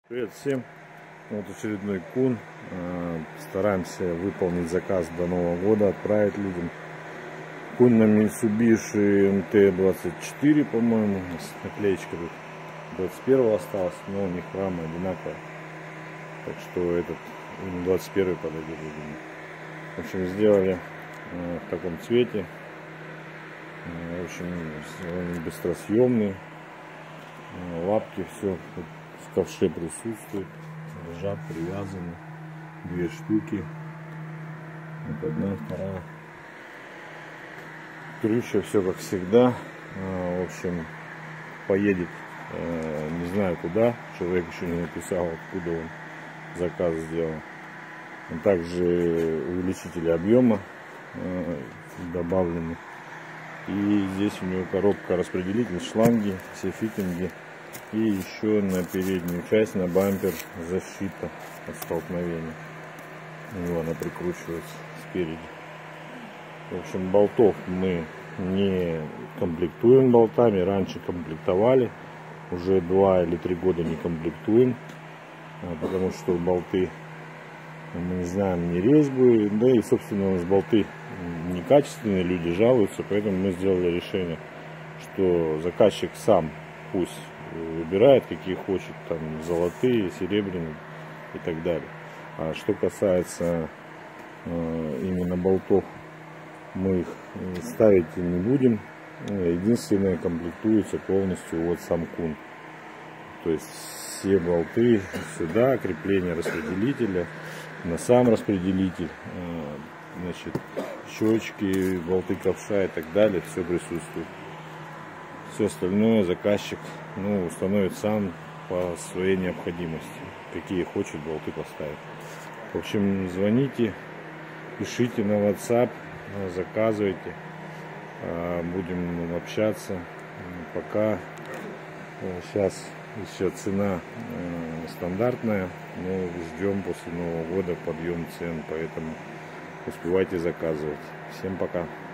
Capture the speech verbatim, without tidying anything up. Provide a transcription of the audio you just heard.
Привет всем! Вот очередной кун. Стараемся выполнить заказ до Нового года, отправить людям. Кун на Mitsubishi эм тэ двадцать четыре, по-моему. Наклеечка тут двадцать первого осталась, но у них рама одинаковая. Так что этот двадцать первый подойдет, видимо. В общем, сделали в таком цвете. В общем, быстросъемный. Лапки, все в ковше присутствует, лежат, привязаны, две штуки, вот одна, вторая, крыша, все как всегда. В общем, поедет, не знаю куда, человек еще не написал, откуда он заказ сделал. Также увеличители объема добавлены, и здесь у него коробка распределитель, шланги, все фитинги. И еще на переднюю часть, на бампер, защита от столкновения. У него она прикручивается спереди. В общем, болтов мы не комплектуем болтами. Раньше комплектовали. Уже два или три года не комплектуем. Потому что болты, мы не знаем, не резьбы. Да и, собственно, у нас болты некачественные, люди жалуются. Поэтому мы сделали решение, что заказчик сам пусть выбирает, какие хочет, там золотые, серебряные и так далее. А что касается э, именно болтов, мы их ставить не будем. Единственное, комплектуется полностью вот сам кун. То есть все болты сюда, крепление распределителя, на сам распределитель, э, значит, щечки, болты ковша и так далее, все присутствует. Все остальное заказчик, ну, установит сам по своей необходимости, какие хочет болты поставить. В общем, звоните, пишите на WhatsApp, заказывайте, будем общаться. Пока сейчас еще цена стандартная, но ждем после Нового года подъем цен, поэтому успевайте заказывать. Всем пока!